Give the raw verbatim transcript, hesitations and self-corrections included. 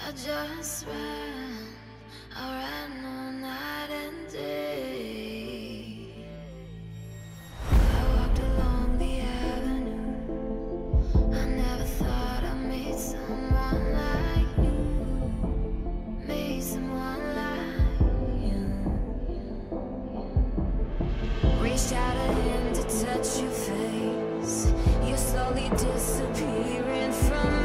I just ran, I ran all night and day. I walked along the avenue. I never thought I'd meet someone like you, meet someone like you. Reached out a hand to touch your face. You're slowly disappearing from